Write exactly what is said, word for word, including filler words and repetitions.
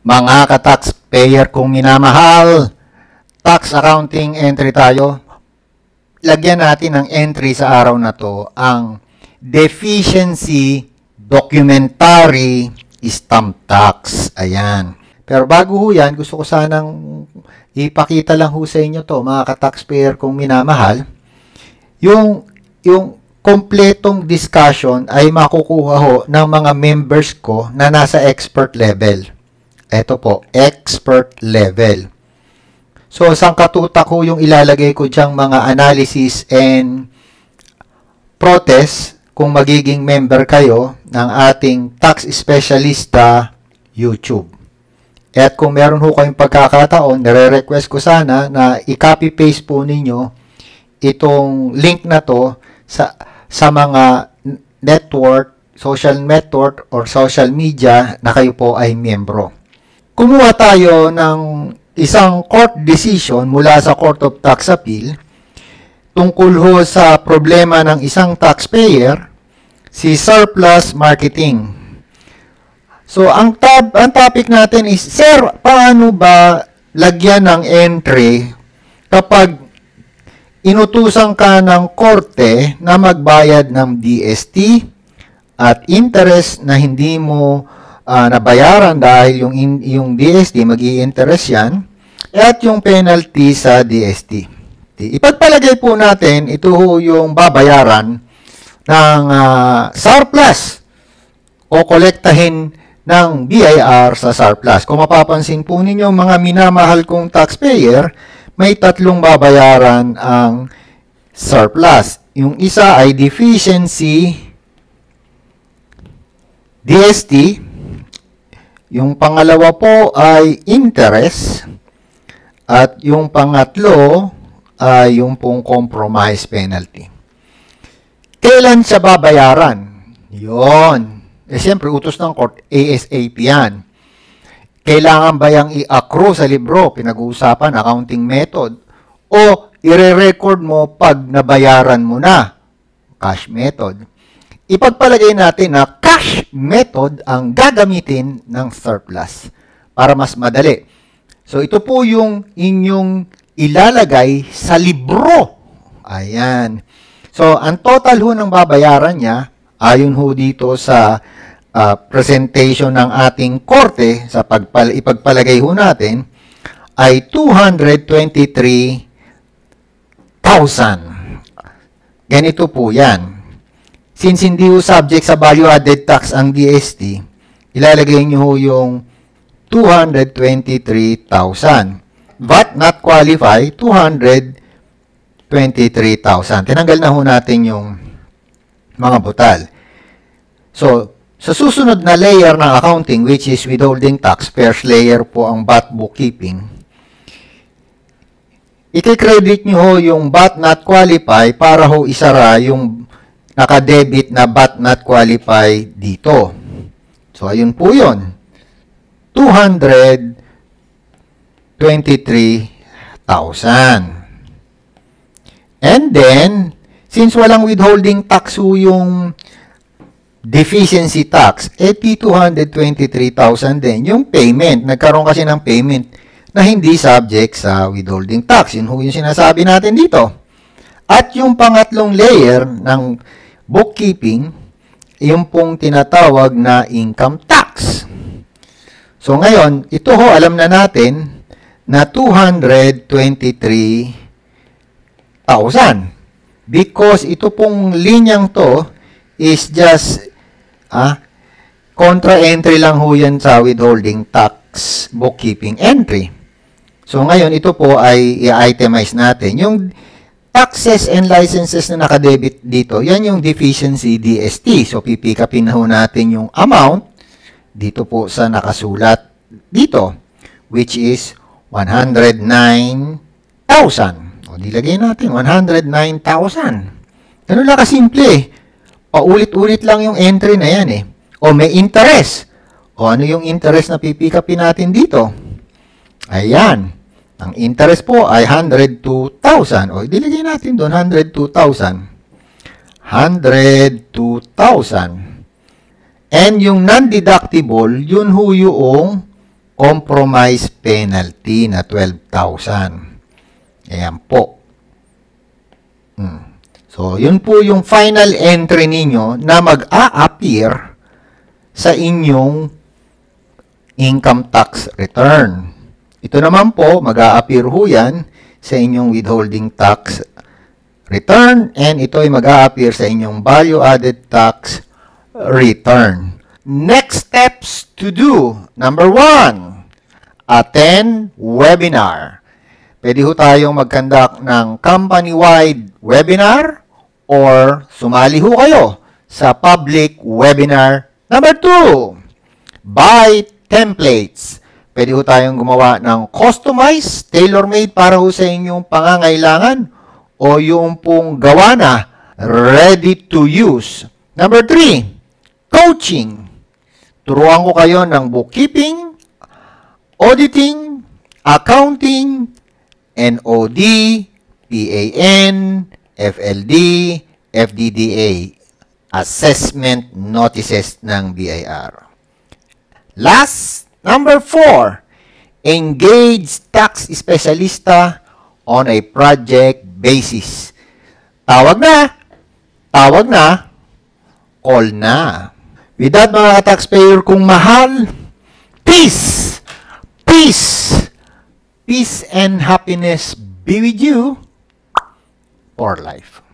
Mga ka-taxpayer kong minamahal, tax accounting entry tayo. Lagyan natin ng entry sa araw na to ang deficiency documentary stamp tax. Ayan. Pero bago ho yan, gusto ko sanang ipakita lang ho sa inyo to, mga ka-taxpayer kong minamahal. Yung, yung kompletong discussion ay makukuha ho ng mga members ko na nasa expert level. Ito po, expert level. So, sangkatutak ko yung ilalagay ko diyang mga analysis and protest kung magiging member kayo ng ating tax specialista YouTube. At kung meron ho kayong pagkakataon, nire-request ko sana na i-copy-paste po ninyo itong link na to sa, sa mga network, social network or social media na kayo po ay membro. Kumuha tayo ng isang court decision mula sa Court of Tax Appeal tungkol ho sa problema ng isang taxpayer, si surplus marketing. So, ang, tab ang topic natin is, Sir, paano ba lagyan ng entry kapag inutusan ka ng korte na magbayad ng D S T at interest na hindi mo Uh, nabayaran dahil yung, in, yung D S T, mag-i-interest yan, at yung penalty sa D S T. Ipagpalagay po natin, ito yung babayaran ng uh, surplus o kolektahin ng B I R sa surplus. Kung mapapansin po ninyo, mga minamahal kong taxpayer, may tatlong babayaran ang surplus. Yung isa ay deficiency D S T. Yung pangalawa po ay interest at yung pangatlo ay yung pong compromise penalty. Kailan siya babayaran? Yon. Eh siyempre, utos ng court, ASAP yan. Kailangan ba yung i-accrue sa libro, pinag-uusapan, accounting method, o ire-record mo pag nabayaran mo na, cash method. Ipagpalagay natin na cash method ang gagamitin ng surplus para mas madali. So, ito po yung inyong ilalagay sa libro. Ayan. So, ang total ho ng babayaran niya, ayon ho dito sa uh, presentation ng ating korte, sa pagpal ipagpalagay ho natin, ay two hundred twenty-three thousand. Ganito po yan. Since hindi ho subject sa value-added tax ang D S T, ilalagay nyo ho yung two hundred twenty-three thousand. V A T not qualify, two hundred twenty-three thousand. Tinanggal na ho natin yung mga butal. So, sa susunod na layer ng accounting, which is withholding tax, first layer po ang V A T bookkeeping, i-credit nyo ho yung V A T not qualify para ho isara yung naka-debit na V A T not qualify dito. So, ayun po yun. two hundred twenty-three thousand. And then, since walang withholding tax ho yung deficiency tax, eh, two hundred twenty-three thousand din yung payment. Nagkaroon kasi ng payment na hindi subject sa withholding tax. Yun ho yung sinasabi natin dito. At yung pangatlong layer ng bookkeeping, yung pong tinatawag na income tax. So ngayon, ito ho, alam na natin na two hundred twenty-three thousand. Because ito pong linyang to is just ah, contra-entry lang ho yan sa withholding tax bookkeeping entry. So ngayon, ito po ay i-itemize natin. Yung taxes and licenses na nakadebit dito, yan yung deficiency D S T. So, pipikapin ho natin yung amount dito po sa nakasulat dito, which is one hundred nine thousand. O, dilagay natin, one hundred nine thousand. Ganun lang kasimple. Paulit-ulit lang yung entry na yan eh. O, may interest. O, ano yung interest na pipikapin natin dito? Ayan. Ang interest po ay one hundred two thousand. O, dilagay natin doon, one hundred two thousand. one hundred two thousand. And yung non-deductible, yun ho yung compromise penalty na twelve thousand. Ayan po. Hmm. So, yun po yung final entry ninyo na mag-a-appear sa inyong income tax return. Ito naman po, mag-a-appear ho yan sa inyong withholding tax return, and ito ay mag-a-appear sa inyong value-added tax return. Next steps to do. Number one, attend webinar. Pwede ho tayong mag-conduct ng company-wide webinar or sumali ho kayo sa public webinar. Number two, buy templates. Pwede ho tayong gumawa ng customized, tailor-made para ho sa inyong pangangailangan o yung pong gawa na, ready to use. Number three, coaching. Turuan ko kayo ng bookkeeping, auditing, accounting, N O D, P A N, F L D, F D D A, assessment notices ng B I R. Last, number four, engage tax specialista on a project basis. Tawag na, tawag na, call na. With that, mga taxpayer kung mahal, peace, peace, peace and happiness be with you for life.